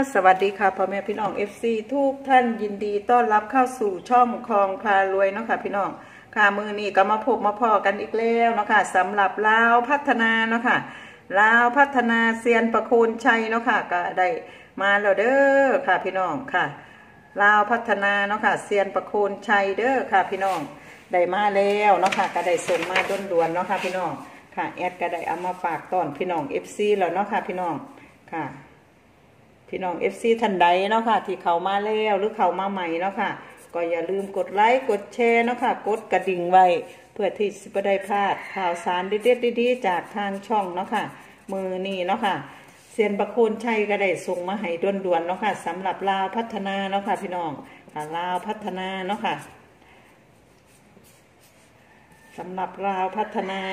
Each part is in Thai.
สวัสดีค่ะพ่อแม่พี่น้อง FC ทุกท่านยินดีต้อนรับเข้าสู่ช่องคลองพารวยเนาะค่ะพี่น้องค่ะมือนี้ก็มาพบมาพอกันอีกแล้วเนาะค่ะสำหรับลาวพัฒนาเนาะค่ะลาวพัฒนาเซียนประโคนชัยเนาะค่ะก็ได้มาแล้วเด้อค่ะพี่น้องค่ะลาวพัฒนาเนาะค่ะเซียนประโคนชัยเด้อค่ะพี่น้องได้มาแล้วเนาะค่ะก็ได้ส่งมาด่วนๆเนาะค่ะพี่น้องค่ะแอดก็ได้เอามาฝากต้อนพี่น้อง FC แล้วเนาะค่ะพี่น้องค่ะพี่น้อง FC ท่านใดเนาะค่ะที่เขามาแล้วหรือเขามาใหม่เนาะค่ะก็อย่าลืมกดไลค์กดแชร์เนาะค่ะกดกระดิ่งไว้เพื่อที่จะไม่ได้พลาดข่าวสารเด็ดๆดีๆจากทางช่องเนาะค่ะมือนี่เนาะค่ะเซียนประโคนชัยก็ได้ส่งมาให้ด่วนๆเนาะค่ะสำหรับลาวพัฒนาเนาะค่ะพี่น้องค่ะลาวพัฒนาเนาะค่ะสำหรับลาวพัฒนา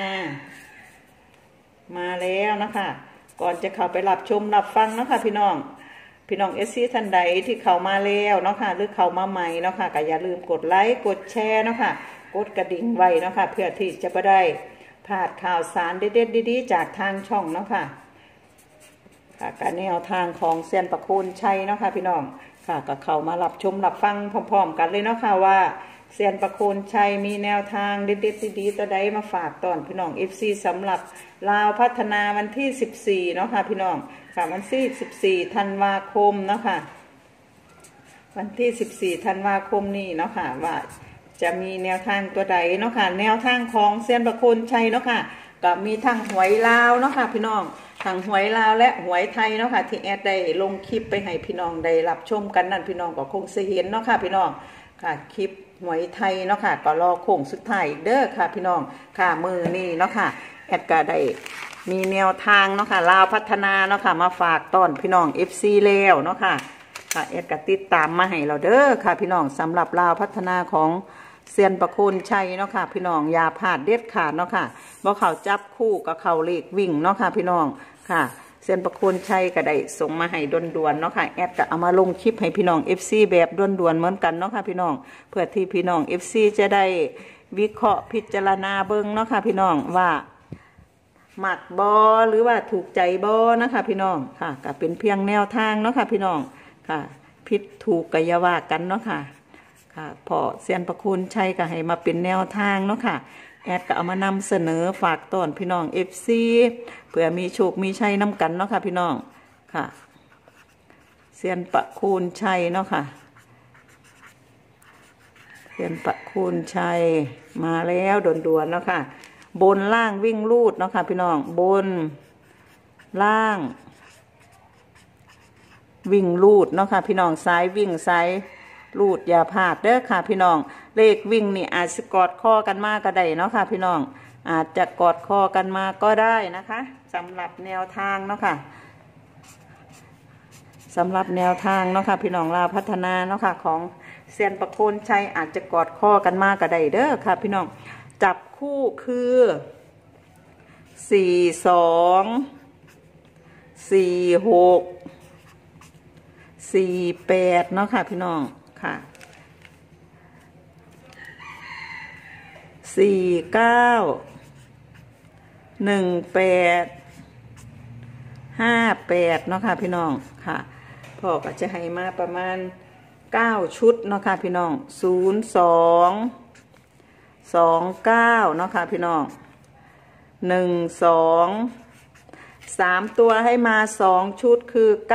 มาแล้วนะคะก่อนจะเข้าไปรับชมรับฟังเนาะค่ะพี่น้องFC ท่านใดที่เข้ามาแล้วเนาะค่ะหรือเข้ามาใหม่เนาะค่ะก็อย่าลืมกดไลค์กดแชร์เนาะค่ะกดกระดิ่งไว้เนาะค่ะเพื่อที่จะไม่ได้พลาดข่าวสารเด็ดๆดีๆจากทางช่องเนาะค่ะการแนวทางของเซียนประโคนชัยเนาะค่ะพี่น้องค่ะก็เข้ามารับชมรับฟังพร้อมๆกันเลยเนาะค่ะว่าเซียนประโคนชัยมีแนวทางเด็ดๆดีๆตัวใดมาฝากตอนพี่น้อง FC สำหรับลาวพัฒนาวันที่14เนาะค่ะพี่น้องค่ะวันที่14ธันวาคมเนาะค่ะวันที่14ธันวาคมนี้เนาะค่ะว่าจะมีแนวทางตัวใดเนาะค่ะแนวทางของเซียนประโคนชัยเนาะค่ะก็มีทั้งหวยลาวเนาะค่ะพี่น้องทั้งหวยลาวและหวยไทยเนาะค่ะที่แอดได้ลงคลิปไปให้พี่น้องได้รับชมกันนั่นพี่น้องก็คงจะเห็นเนาะค่ะพี่น้องค่ะคลิปหวยไทยเนาะค่ะก็รอโค้งสุดท้ายเด้อค่ะพี่น้องค่ะมือนี่เนาะค่ะแอดก็ได้มีแนวทางเนาะค่ะลาวพัฒนาเนาะค่ะมาฝากต้อนพี่น้อง FC แล้วเนาะค่ะค่ะแอดก็ติดตามมาให้เราเด้อค่ะพี่น้องสำหรับลาวพัฒนาของเซียนประโคนชัยเนาะค่ะพี่น้องอย่าพลาดเด็ดขาดเนาะค่ะบ่เขาจับคู่กับเขาเลขวิ่งเนาะค่ะพี่น้องค่ะเซียนประโคนชัยก็ได้ส่งมาให้ด่วนๆเนาะค่ะแอดก็เอามาลงคลิปให้พี่น้อง FC แบบด่วนๆเหมือนกันเนาะค่ะพี่น้องเพื่อที่พี่น้อง FC จะได้วิเคราะห์พิจารณาเบิ่งเนาะค่ะพี่น้องว่าหมักบอหรือว่าถูกใจบอนะคะพี่น้องค่ะก็เป็นเพียงแนวทางเนาะค่ะพี่น้องค่ะผิดถูกก็อย่าว่ากันเนาะค่ะค่ะพอเซียนประโคนชัยก็ให้มาเป็นแนวทางเนาะค่ะแอดก็เอามานำเสนอฝากต้อนพี่น้อง FC เพื่อมีโชคมีชัยนำกันเนาะค่ะพี่น้องค่ะเซียนประโคนชัยเนาะค่ะเซียนประโคนชัยมาแล้วด่วนๆเนาะค่ะบนล่างวิ่งลูดเนาะค่ะพี่น้องบนล่างวิ่งลูดเนาะค่ะพี่น้องซ้ายวิ่งซ้ายลูดอย่าพลาดเด้อค่ะพี่น้องเลขวิ่งนี่อาจจะกอดข้อกันมาก็ได้เนาะค่ะพี่น้องอาจจะกอดข้อกันมาก็ได้นะคะสำหรับแนวทางเนาะค่ะสำหรับแนวทางเนาะค่ะพี่น้องลาวพัฒนาเนาะค่ะของเซียนประโคนชัยอาจจะกอดข้อกันมาก็ได้เด้อค่ะพี่น้องจับคู่คือ42 46 48เนาะค่ะพี่น้องค่ะ49 18 58เนาะค่ะพี่น้องค่ะพ่อก็จะให้มาประมาณ9ชุดเนาะค่ะพี่น้อง0229เนาะค่ะพี่น้อง12 3ตัวให้มา2ชุดคือ9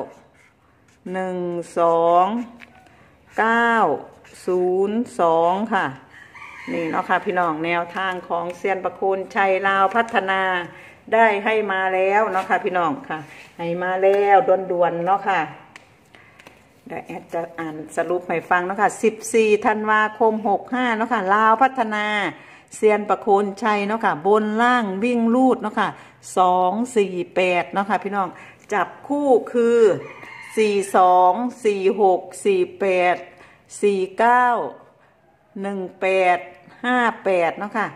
12 902ค่ะนี่เนาะค่ะพี่น้องแนวทางของเซียนประโคนชัยลาวพัฒนาได้ให้มาแล้วเนาะค่ะพี่น้องค่ะให้มาแล้วด่วนๆเนาะค่ะเดี๋ยวแอดจะอ่านสรุปให้ฟังเนาะค่ะ14ธันวาคม65เนาะค่ะลาวพัฒนาเซียนประโคนชัยเนาะค่ะบนล่างวิ่งลูดเนาะค่ะ248เนาะค่ะพี่น้องจับคู่คือ42 46 48 49 18 58เนาะค่ะ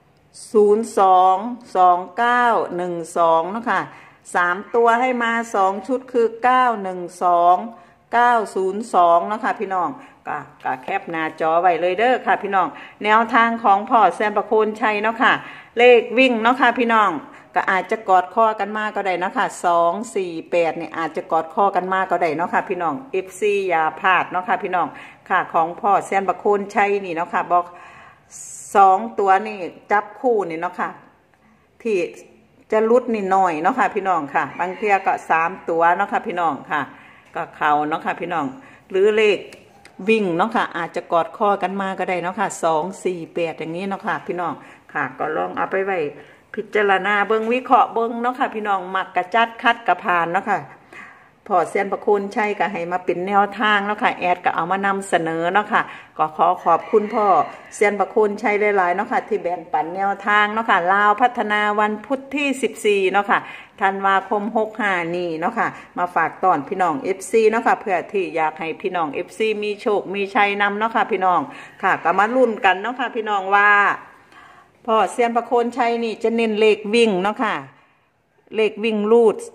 02 29 12เนาะค่ะ3ตัวให้มา2ชุดคือ912 902เนาะค่ะพี่น้องก็แคปหน้าจอไว้เลยเด้อค่ะพี่น้องแนวทางของพ่อเซียนประโคนชัยเนาะค่ะเลขวิ่งเนาะค่ะพี่น้องก็อาจจะกอดคอกันมาก็ได้เนาะค่ะ248เนี่ยอาจจะกอดคอกันมาก็ได้เนาะค่ะพี่น้อง FC อย่าพลาดเนาะค่ะพี่น้องค่ะของพ่อแซนบักโคนชัยนี่เนาะค่ะบอก2ตัวนี่จับคู่นี่เนาะค่ะที่จะลุดนี่หน่อยเนาะค่ะพี่น้องค่ะบางเทีก็3ตัวเนาะค่ะพี่น้องค่ะก็เขาเนาะค่ะพี่น้องหรือเลขวิ่งเนาะค่ะอาจจะกอดคอกันมาก็ได้เนาะค่ะ248อย่างนี้เนาะค่ะพี่น้องค่ะก็ลองเอาไปไว้พิจารณาเบิ้งวิเคราะห์เบิ้งเนาะค่ะพี่น้องมักกระจัดคัดกระพานเนาะค่ะพอแซนบักโคนชัยก็ให้มาเป็นแนวทางเนาะค่ะแอดก็เอามานำเสนอเนาะค่ะก็ขอขอบคุณพ่อแซนบักโคนชัยหลายๆเนาะค่ะที่แบ่งปันแนวทางเนาะค่ะลาวพัฒนาวันพุธที่14เนาะค่ะธันวาคม65นี้เนาะค่ะมาฝากตอนพี่น้อง FC เนาะค่ะเพื่อที่อยากให้พี่น้อง FC มีโชคมีชัยนำเนาะค่ะพี่น้องค่ะก็มาลุ้นกันเนาะค่ะพี่น้องว่าพ่อแซนบักโคนชัยนี่จะเน้นเลขวิ่งเนาะค่ะเลขวิ่งรูด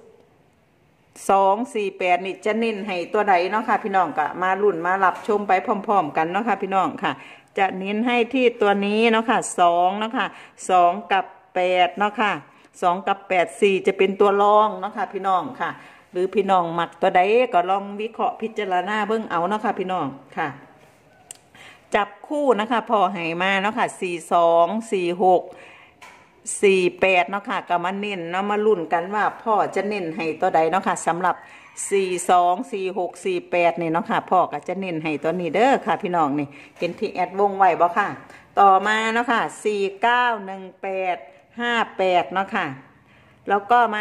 248นี่จะเน้นให้ตัวใดเนาะค่ะพี่น้องก็มาลุ้นมารับชมไปพร้อมๆกันเนาะค่ะพี่น้องค่ะจะเน้นให้ที่ตัวนี้เนาะค่ะ2เนาะค่ะ2กับ8เนาะค่ะ2กับ8 4จะเป็นตัวรองเนาะค่ะพี่น้องค่ะหรือพี่น้องมักตัวใดก็ลองวิเคราะห์พิจารณาเบิ่งเอาเนาะค่ะพี่น้องค่ะจับคู่นะคะพอให้มาเนาะค่ะ42 46 48เนาะค่ะก็มาเน้นเนาะมาลุ้นกันว่าพ่อจะเน้นให้ตัวใดเนาะค่ะสำหรับ42 46 48นี่เนาะค่ะพ่อก็จะเน้นให้ตัวนี้เด้อค่ะพี่น้องนี่เห็นที่แอดวงไว้บ่ค่ะต่อมาเนาะค่ะ49 18 58เนาะค่ะแล้วก็มา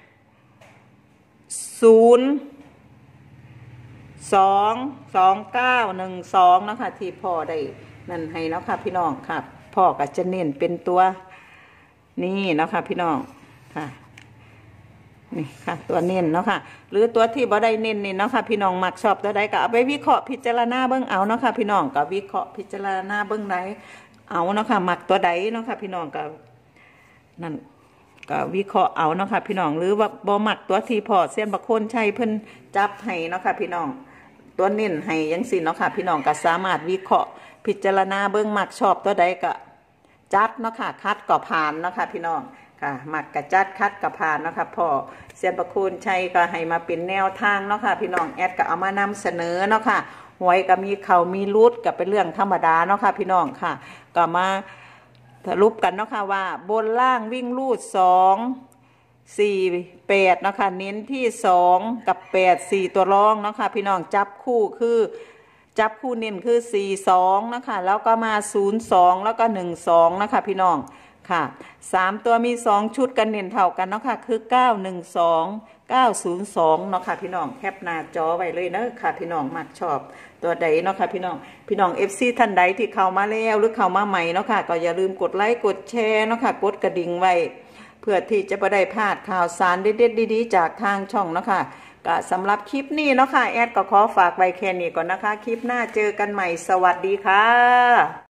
0 2 29 12นะคะที่พ่อได้นั่นให้เนาะค่ะพี่น้องค่ะพ่อก็จะเน้นเป็นตัวนี่เนาะค่ะพี่น้องค่ะนี่ค่ะตัวเน้นเนาะค่ะหรือตัวที่บ่ได้เน้นนี่เนาะค่ะพี่น้องมักชอบตัวใดก็เอาไปวิเคราะห์พิจารณาเบิ่งเอาเนาะค่ะพี่น้องก็วิเคราะห์พิจารณาเบิ่งไหนเอาเนาะค่ะมักตัวใดเนาะค่ะพี่น้องก็นั่นก็วิเคราะห์เอาเนาะค่ะพี่น้องหรือว่าบ่มักตัวที่พ่อแซนบักโคนชัยเพิ่นจับให้เนาะค่ะพี่น้องตัวเน้นให้ยังสิเนาะค่ะพี่น้องก็สามารถวิเคราะห์พิจารณาเบิ่งมักชอบตัวใดก็จัดเนาะค่ะคัดก็ผ่านเนาะค่ะพี่น้องค่ะมักกระจัดคัดก็ผ่านเนาะค่ะพ่อแซนบักโคนชัยก็ให้มาเป็นแนวทางเนาะค่ะพี่น้องแอดก็เอามานำเสนอเนาะค่ะหวยก็มีเขามีรุดก็เป็นเรื่องธรรมดาเนาะค่ะพี่น้องค่ะก็มาสรุปกันเนาะค่ะว่าบนล่างวิ่งรูด2 4 8เนาะค่ะเน้นที่2กับ8 4ตัวรองเนาะค่ะพี่น้องจับคู่คือจับคู่เน้นคือ42นะคะแล้วก็มา02แล้วก็12นะคะพี่น้องค่ะ3ตัวมี2ชุดกันเน้นเท่ากันเนาะค่ะคือ912 902เนาะค่ะพี่น้องแคปหน้าจอไว้เลยเนาะค่ะพี่น้องมักชอบตัวใดเนาะค่ะพี่น้อง FC ท่านใดที่เข้ามาแล้วหรือเข้ามาใหม่เนาะค่ะก็อย่าลืมกดไลค์กดแชร์เนาะค่ะกดกระดิ่งไว้เพื่อที่จะไม่ได้พลาดข่าวสารเด็ดๆดีๆจากทางช่องเนาะค่ะก็สำหรับคลิปนี้เนาะค่ะแอดก็ขอฝากไว้แค่นี้ก่อนนะคะคลิปหน้าเจอกันใหม่สวัสดีค่ะ